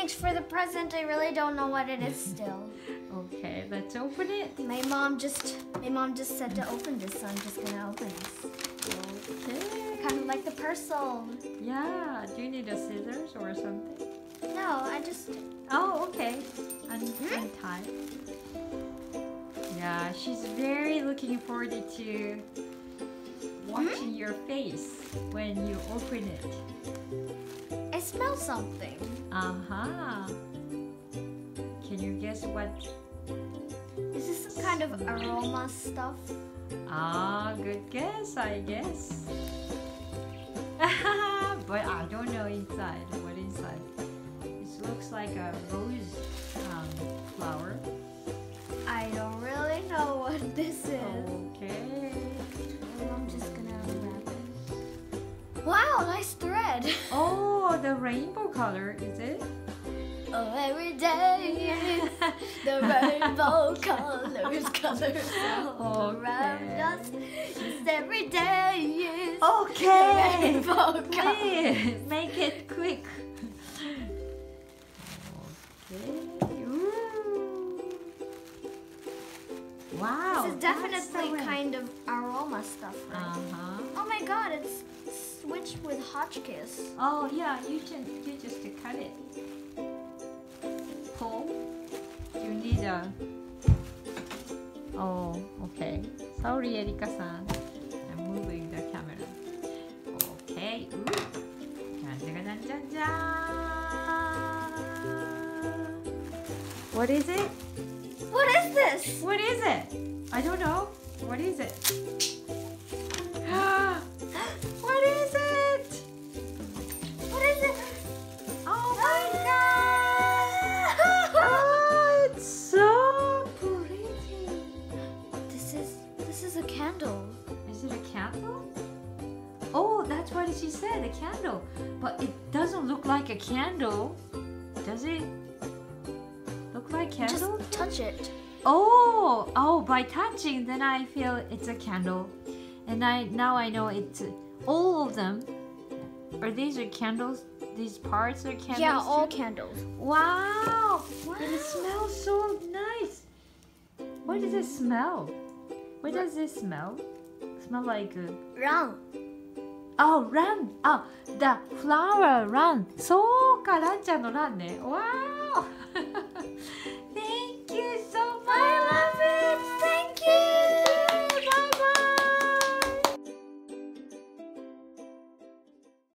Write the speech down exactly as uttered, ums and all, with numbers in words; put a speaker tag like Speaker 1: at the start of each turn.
Speaker 1: thanks for the present. I really don't know what it is still.
Speaker 2: Okay, let's open it.
Speaker 1: My mom just my mom just said to open this, so I'm just gonna open this.
Speaker 2: Okay.
Speaker 1: Kind of like the parcel.
Speaker 2: Yeah. Do you need a scissors or something?
Speaker 1: No, I just.
Speaker 2: Oh, okay. Un- untie. Yeah, she's very looking forward to watching your face when you open it.
Speaker 1: I smell something.
Speaker 2: Uh-huh. Can you guess what?
Speaker 1: Is this some kind of aroma stuff?
Speaker 2: Ah, good guess, I guess. But I don't know inside. What inside? It looks like a rose um, flower.
Speaker 1: I don't really know what this is.
Speaker 2: Okay.
Speaker 1: I'm just gonna unwrap it. Wow, nice thread.
Speaker 2: Oh, the rainbow color, is it?
Speaker 1: Oh, every day is the rainbow colors, colors all around us. Yes, every day is
Speaker 2: Okay.
Speaker 1: the rainbow colors.
Speaker 2: Please, make it quick. Okay. Ooh. Wow.
Speaker 1: This is
Speaker 2: that's
Speaker 1: definitely
Speaker 2: so
Speaker 1: kind of aroma stuff, right?
Speaker 2: Uh-huh.
Speaker 1: Oh my god, it's switched with Hotchkiss.
Speaker 2: Oh yeah, you can you just cut it. Pull. You need a. Oh, okay. Sorry, Erika-san. I'm moving the camera. Okay. Ooh. What is it?
Speaker 1: What is this?
Speaker 2: What is it? I don't know. What is it? What is it?
Speaker 1: What is it?
Speaker 2: Oh my god! Oh, it's so pretty.
Speaker 1: This is this is a candle.
Speaker 2: Is it a candle? Oh, that's what she said, a candle. But it doesn't look like a candle. Does it? Look like candle?
Speaker 1: Just touch it.
Speaker 2: Oh, oh, by touching, then I feel it's a candle. And I now I know it's all of them. Are these are candles? These parts are candles?
Speaker 1: Yeah, all
Speaker 2: too?
Speaker 1: candles.
Speaker 2: Wow! And it smells so nice. What does it smell? What does it smell? Smell like uh,
Speaker 1: Run.
Speaker 2: oh, ran. Oh, the flower run. そうか、ランちゃんのランね。わ